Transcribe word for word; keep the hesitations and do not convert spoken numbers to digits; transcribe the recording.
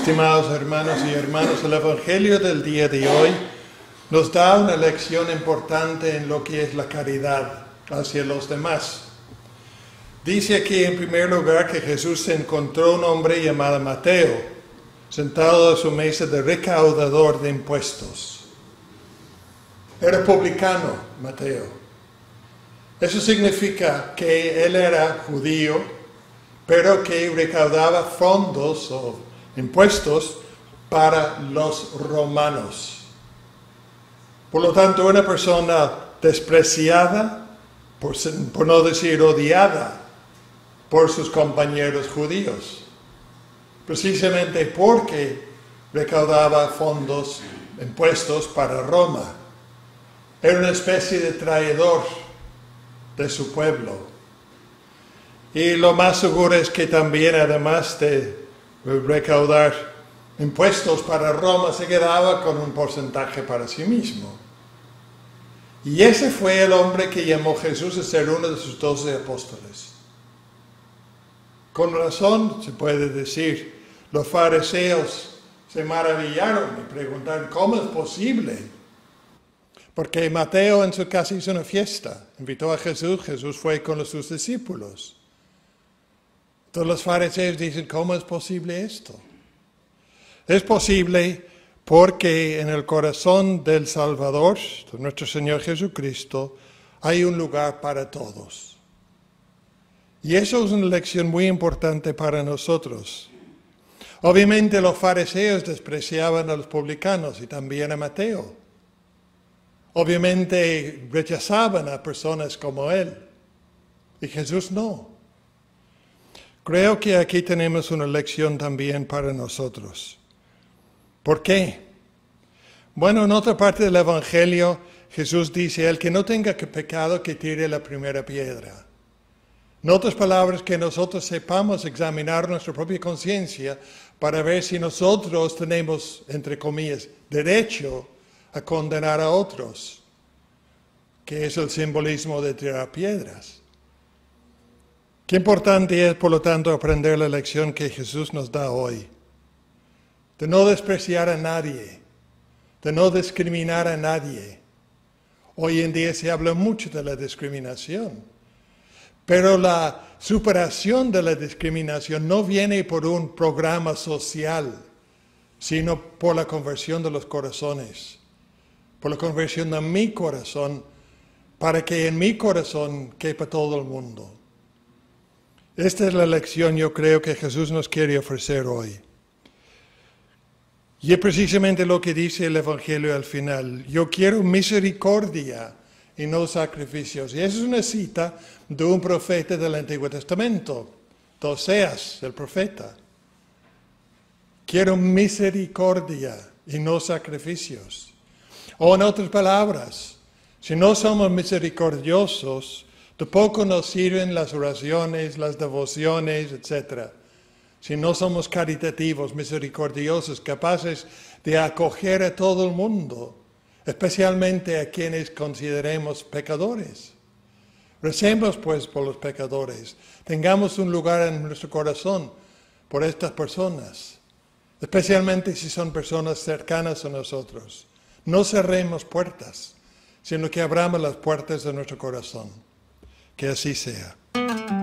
Estimados hermanos y hermanas, el Evangelio del día de hoy nos da una lección importante en lo que es la caridad hacia los demás. Dice aquí en primer lugar que Jesús se encontró un hombre llamado Mateo, sentado a su mesa de recaudador de impuestos. Era publicano, Mateo. Eso significa que él era judío, pero que recaudaba fondos o impuestos para los romanos. Por lo tanto, una persona despreciada, por, por no decir odiada, por sus compañeros judíos, precisamente porque recaudaba fondos, impuestos para Roma. Era una especie de traidor de su pueblo. Y lo más seguro es que también, además de recaudar impuestos para Roma, se quedaba con un porcentaje para sí mismo. Y ese fue el hombre que llamó Jesús a ser uno de sus doce apóstoles. Con razón se puede decir, los fariseos se maravillaron y preguntaron, ¿cómo es posible? Porque Mateo en su casa hizo una fiesta, invitó a Jesús, Jesús fue con sus discípulos. Entonces los fariseos dicen, ¿cómo es posible esto? Es posible porque en el corazón del Salvador, de nuestro Señor Jesucristo, hay un lugar para todos. Y eso es una lección muy importante para nosotros. Obviamente los fariseos despreciaban a los publicanos y también a Mateo. Obviamente rechazaban a personas como él. Y Jesús no. Creo que aquí tenemos una lección también para nosotros. ¿Por qué? Bueno, en otra parte del Evangelio, Jesús dice, el que no tenga pecado, que tire la primera piedra. En otras palabras, que nosotros sepamos examinar nuestra propia conciencia para ver si nosotros tenemos, entre comillas, derecho a condenar a otros, que es el simbolismo de tirar piedras. Qué importante es, por lo tanto, aprender la lección que Jesús nos da hoy. De no despreciar a nadie, de no discriminar a nadie. Hoy en día se habla mucho de la discriminación, pero la superación de la discriminación no viene por un programa social, sino por la conversión de los corazones, por la conversión de mi corazón, para que en mi corazón quepa todo el mundo. Esta es la lección, yo creo, que Jesús nos quiere ofrecer hoy. Y es precisamente lo que dice el Evangelio al final. Yo quiero misericordia y no sacrificios. Y esa es una cita de un profeta del Antiguo Testamento, de Oseas, el profeta. Quiero misericordia y no sacrificios. O en otras palabras, si no somos misericordiosos, de poco nos sirven las oraciones, las devociones, etcétera. Si no somos caritativos, misericordiosos, capaces de acoger a todo el mundo, especialmente a quienes consideremos pecadores. Recemos pues por los pecadores. Tengamos un lugar en nuestro corazón por estas personas, especialmente si son personas cercanas a nosotros. No cerremos puertas, sino que abramos las puertas de nuestro corazón. Que así sea.